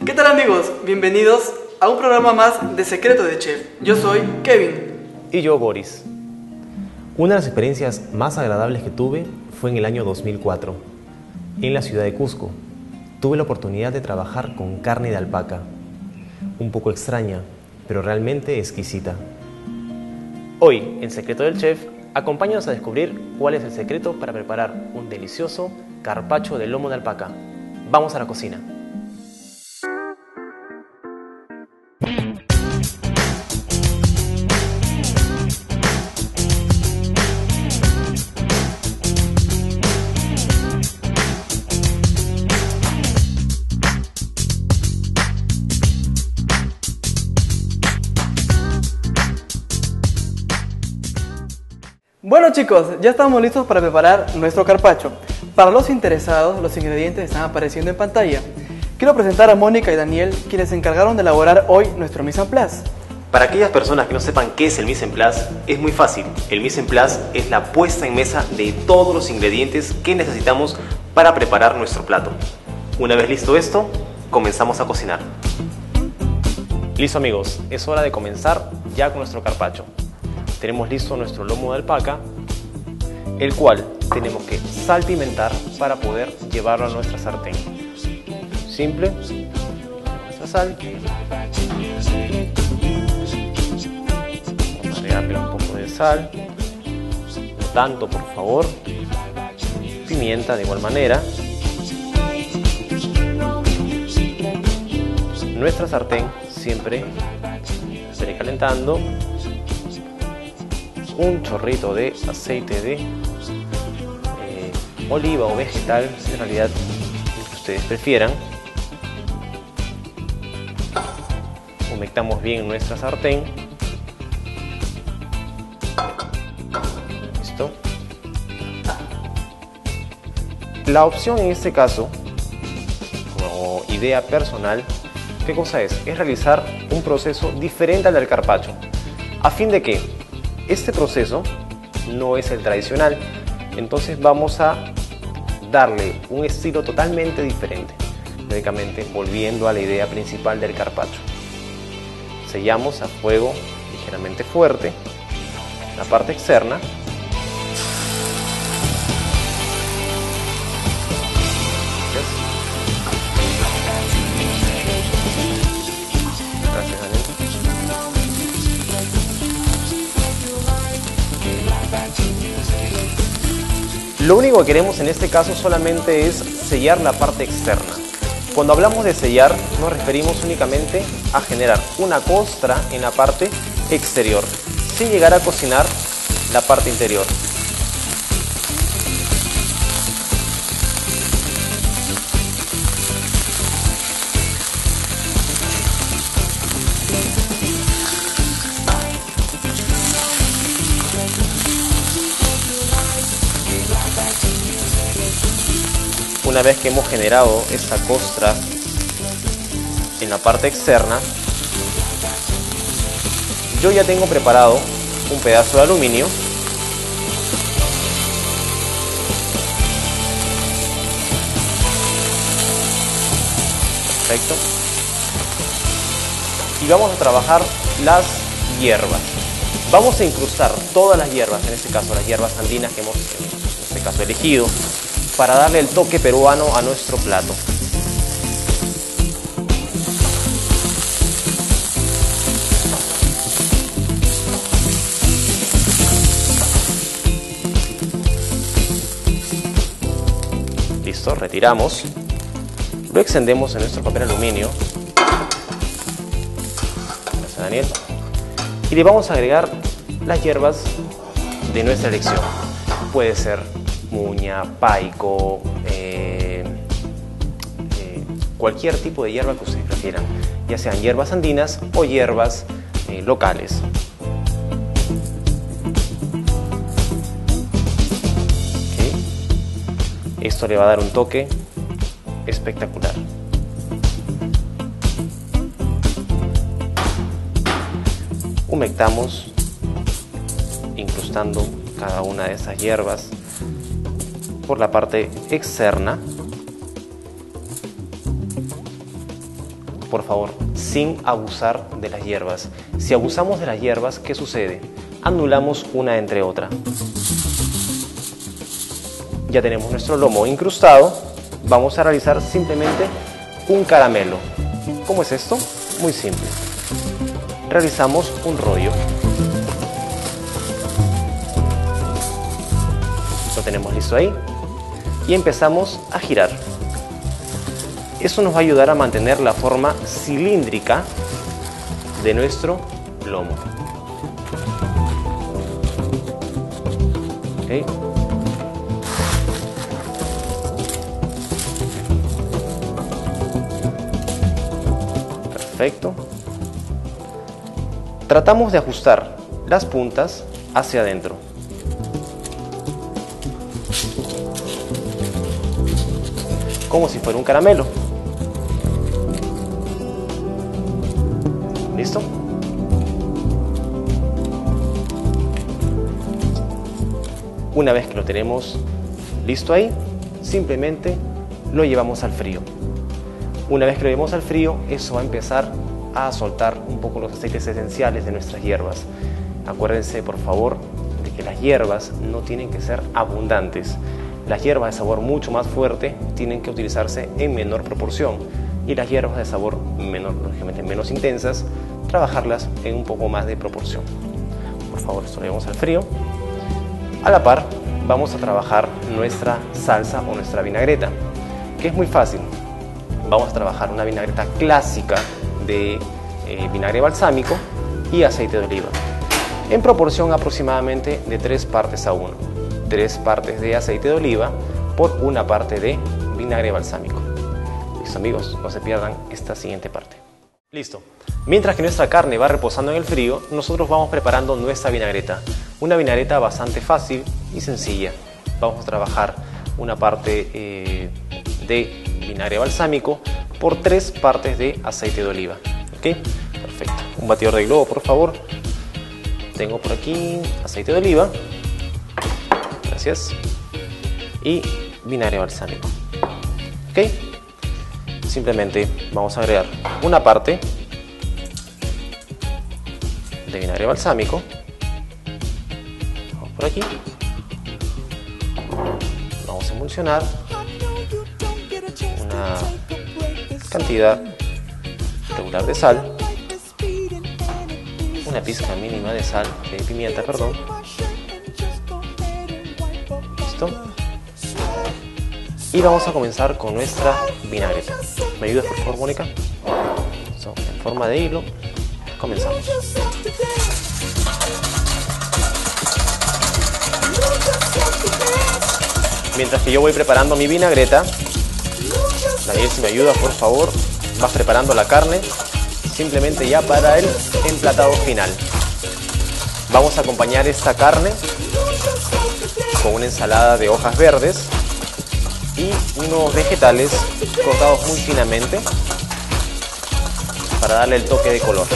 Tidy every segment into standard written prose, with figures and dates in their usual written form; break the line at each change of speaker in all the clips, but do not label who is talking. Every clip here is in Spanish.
¿Qué tal amigos? Bienvenidos a un programa más de Secreto de Chef. Yo soy Kevin.
Y yo, Boris. Una de las experiencias más agradables que tuve fue en el año 2004, en la ciudad de Cusco. Tuve la oportunidad de trabajar con carne de alpaca, un poco extraña, pero realmente exquisita. Hoy, en Secreto del Chef, acompáñanos a descubrir cuál es el secreto para preparar un delicioso carpaccio de lomo de alpaca. Vamos a la cocina.
Bueno chicos, ya estamos listos para preparar nuestro carpaccio. Para los interesados, los ingredientes están apareciendo en pantalla. Quiero presentar a Mónica y Daniel, quienes se encargaron de elaborar hoy nuestro mise en place.
Para aquellas personas que no sepan qué es el mise en place, es muy fácil. El mise en place es la puesta en mesa de todos los ingredientes que necesitamos para preparar nuestro plato. Una vez listo esto, comenzamos a cocinar. Listo amigos, es hora de comenzar ya con nuestro carpaccio. Tenemos listo nuestro lomo de alpaca, el cual tenemos que salpimentar para poder llevarlo a nuestra sartén. Simple, nuestra sal. Vamos a agregarle un poco de sal, no tanto por favor. Pimienta de igual manera. Nuestra sartén siempre precalentando. Un chorrito de aceite de oliva o vegetal, en realidad el que ustedes prefieran. Humectamos bien nuestra sartén. Listo. La opción en este caso, como idea personal, ¿qué cosa es? Es realizar un proceso diferente al del carpaccio. ¿A fin de qué? Este proceso no es el tradicional, entonces vamos a darle un estilo totalmente diferente, lógicamente volviendo a la idea principal del carpaccio. Sellamos a fuego ligeramente fuerte la parte externa. Gracias, Daniel. Lo único que queremos en este caso solamente es sellar la parte externa. Cuando hablamos de sellar nos referimos únicamente a generar una costra en la parte exterior, sin llegar a cocinar la parte interior. Una vez que hemos generado esta costra en la parte externa, yo ya tengo preparado un pedazo de aluminio. Perfecto. Y vamos a trabajar las hierbas. Vamos a incrustar todas las hierbas, en este caso las hierbas andinas que hemos en este caso elegido, para darle el toque peruano a nuestro plato. Listo, retiramos. Lo extendemos en nuestro papel aluminio. Gracias, Daniel. Y le vamos a agregar las hierbas de nuestra elección. Puede ser muña, paico, cualquier tipo de hierba que ustedes prefieran, ya sean hierbas andinas o hierbas locales. Okay. Esto le va a dar un toque espectacular. Humectamos, incrustando cada una de esas hierbas por la parte externa. por favor, sin abusar de las hierbas. Si abusamos de las hierbas, ¿qué sucede? Anulamos una entre otra. Ya tenemos nuestro lomo incrustado. Vamos a realizar simplemente un caramelo. ¿Cómo es esto? Muy simple. Realizamos un rollo. Lo tenemos listo ahí. Y empezamos a girar. Eso nos va a ayudar a mantener la forma cilíndrica de nuestro lomo. ¿Okay? Perfecto. Tratamos de ajustar las puntas hacia adentro. Como si fuera un caramelo. ¿Listo? Una vez que lo tenemos listo ahí, simplemente lo llevamos al frío. Una vez que lo llevamos al frío, eso va a empezar a soltar un poco los aceites esenciales de nuestras hierbas. Acuérdense, por favor, de que las hierbas no tienen que ser abundantes. Las hierbas de sabor mucho más fuerte tienen que utilizarse en menor proporción y las hierbas de sabor menor, lógicamente menos intensas, trabajarlas en un poco más de proporción. Por favor, esto lo llevamos al frío. A la par, vamos a trabajar nuestra salsa o nuestra vinagreta, que es muy fácil. Vamos a trabajar una vinagreta clásica de vinagre balsámico y aceite de oliva, en proporción aproximadamente de 3 partes a 1. 3 partes de aceite de oliva por 1 parte de vinagre balsámico. Listo, amigos, no se pierdan esta siguiente parte. Listo. Mientras que nuestra carne va reposando en el frío, nosotros vamos preparando nuestra vinagreta. Una vinagreta bastante fácil y sencilla. Vamos a trabajar una parte de vinagre balsámico por 3 partes de aceite de oliva. ¿Ok? Perfecto. Un batidor de globo, por favor. Tengo por aquí aceite de oliva. Gracias. Y vinagre balsámico. ¿Ok? Simplemente vamos a agregar una parte de vinagre balsámico. Vamos por aquí. Vamos a emulsionar una cantidad regular de sal, una pizca mínima de sal, de pimienta, perdón. Listo. Y vamos a comenzar con nuestra vinagreta. ¿Me ayudas, por favor, Mónica? En forma de hilo, comenzamos. Mientras que yo voy preparando mi vinagreta, Daniel, si me ayudas, por favor, vas preparando la carne, simplemente ya para el emplatado final. Vamos a acompañar esta carne con una ensalada de hojas verdes y unos vegetales cortados muy finamente para darle el toque de color.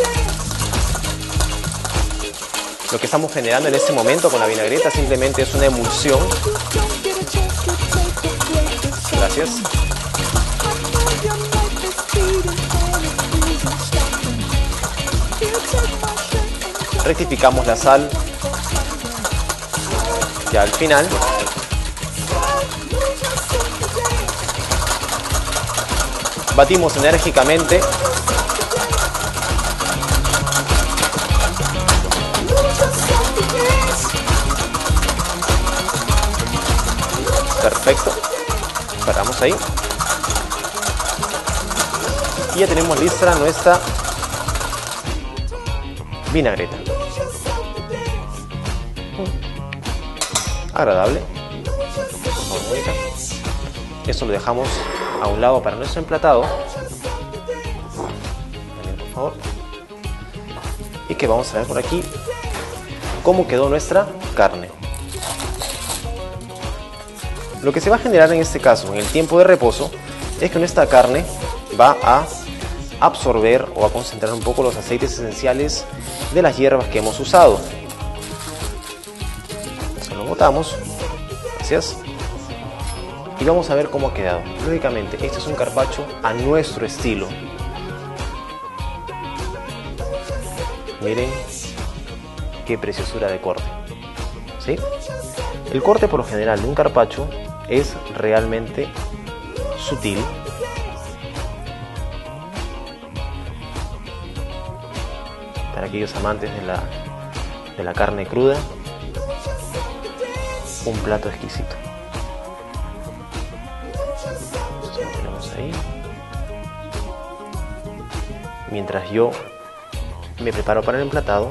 Lo que estamos generando en este momento con la vinagreta simplemente es una emulsión. Gracias. Rectificamos la sal ya al final. Batimos enérgicamente. Perfecto. Paramos ahí. Y ya tenemos lista nuestra vinagreta. Agradable. Esto lo dejamos a un lado para nuestro emplatado. Por favor. Y que vamos a ver por aquí cómo quedó nuestra carne. Lo que se va a generar en este caso, en el tiempo de reposo, es que nuestra carne va a absorber o a concentrar un poco los aceites esenciales de las hierbas que hemos usado. Se lo botamos. Gracias. Y vamos a ver cómo ha quedado. Lógicamente, este es un carpaccio a nuestro estilo. Miren qué preciosura de corte, ¿sí? El corte por lo general de un carpaccio es realmente sutil. Para aquellos amantes de la carne cruda, un plato exquisito. Esto lo tenemos ahí. Mientras yo me preparo para el emplatado,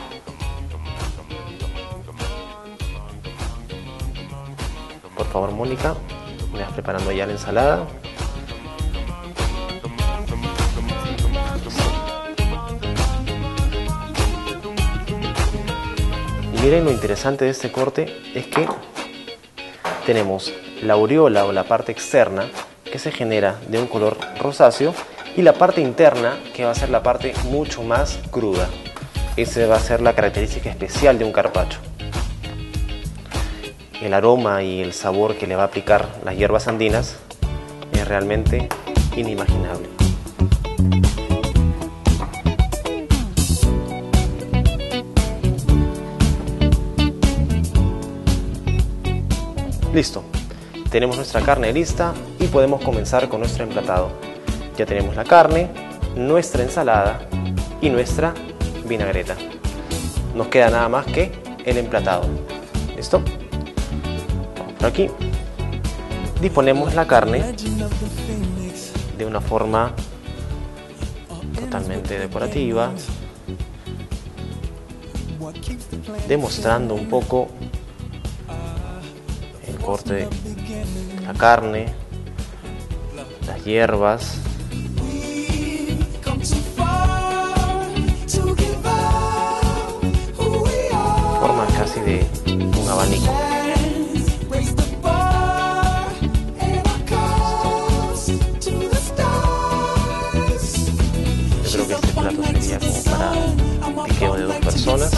por favor, Mónica, me vas preparando ya la ensalada. Y miren, lo interesante de este corte es que tenemos la aureola o la parte externa que se genera de un color rosáceo y la parte interna que va a ser la parte mucho más cruda. Esa va a ser la característica especial de un carpaccio. El aroma y el sabor que le va a aplicar las hierbas andinas es realmente inimaginable. Listo, tenemos nuestra carne lista y podemos comenzar con nuestro emplatado. Ya tenemos la carne, nuestra ensalada y nuestra vinagreta. Nos queda nada más que el emplatado. ¿Listo? Por aquí disponemos la carne de una forma totalmente decorativa, demostrando un poco el corte de la carne, las hierbas. Forma casi de un abanico. Yo creo que este plato sería como para un piqueo de 2 personas.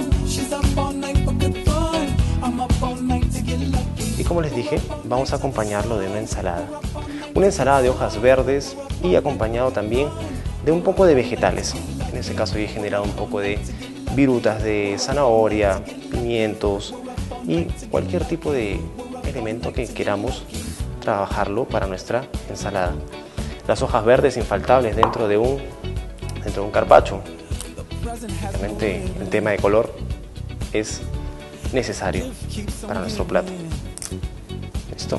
Y como les dije, vamos a acompañarlo de una ensalada. Una ensalada de hojas verdes y acompañado también de un poco de vegetales. En este caso yo he generado un poco de virutas de zanahoria, pimientos y cualquier tipo de elemento que queramos trabajarlo para nuestra ensalada. Las hojas verdes infaltables dentro de un carpaccio. Realmente el tema de color es necesario para nuestro plato. Listo.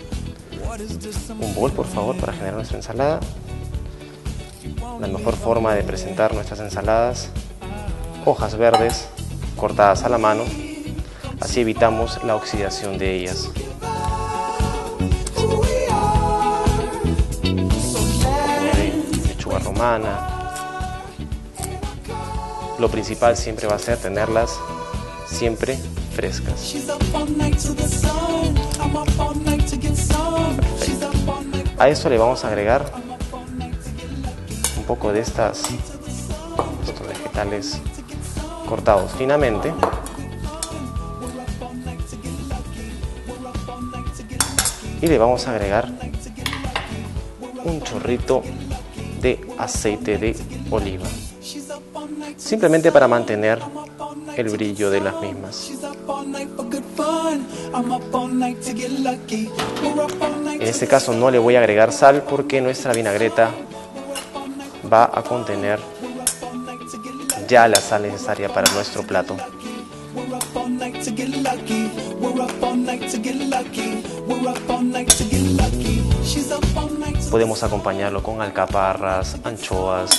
Un bol, por favor, para generar nuestra ensalada. La mejor forma de presentar nuestras ensaladas: hojas verdes cortadas a la mano, así evitamos la oxidación de ellas. Lechuga romana. Lo principal siempre va a ser tenerlas siempre frescas. Perfecto. A esto le vamos a agregar un poco de estos vegetales cortados finamente. Y le vamos a agregar un chorrito de aceite de oliva, simplemente para mantener el brillo de las mismas. En este caso no le voy a agregar sal porque nuestra vinagreta va a contener ya la sal necesaria para nuestro plato. Podemos acompañarlo con alcaparras, anchoas,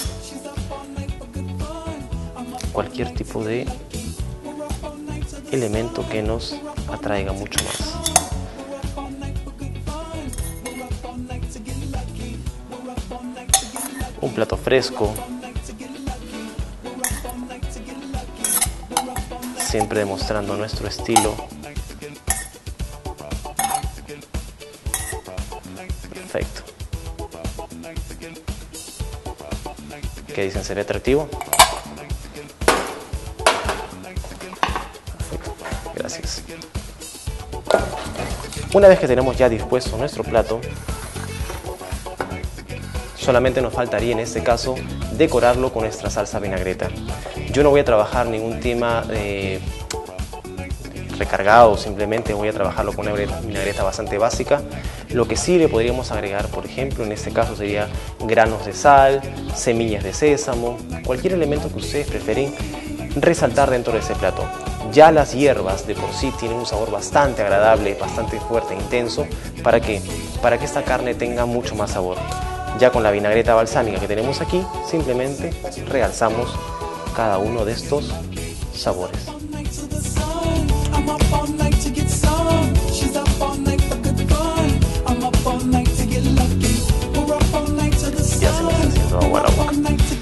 cualquier tipo de elemento que nos atraiga mucho más. Un plato fresco, siempre demostrando nuestro estilo. Perfecto. ¿Qué dicen? ¿Se ve atractivo? Perfecto. Gracias. Una vez que tenemos ya dispuesto nuestro plato, solamente nos faltaría en este caso decorarlo con nuestra salsa vinagreta. Yo no voy a trabajar ningún tema recargado, simplemente voy a trabajarlo con una vinagreta bastante básica. Lo que sí le podríamos agregar, por ejemplo, en este caso sería granos de sal, semillas de sésamo, cualquier elemento que ustedes prefieren resaltar dentro de ese plato. Ya las hierbas de por sí tienen un sabor bastante agradable, bastante fuerte e intenso. ¿Para qué? Para que esta carne tenga mucho más sabor. Ya con la vinagreta balsámica que tenemos aquí, simplemente realzamos cada uno de estos sabores. Ya se me está haciendo agua la boca.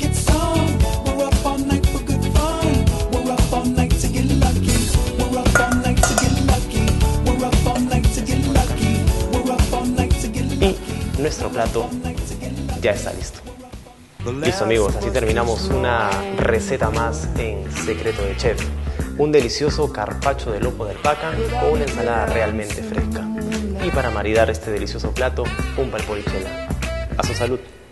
Y nuestro plato ya está listo. Listo amigos, así terminamos una receta más en Secreto de Chef. Un delicioso carpaccio de lomo de alpaca con una ensalada realmente fresca. Y para maridar este delicioso plato, un palporichela. A su salud.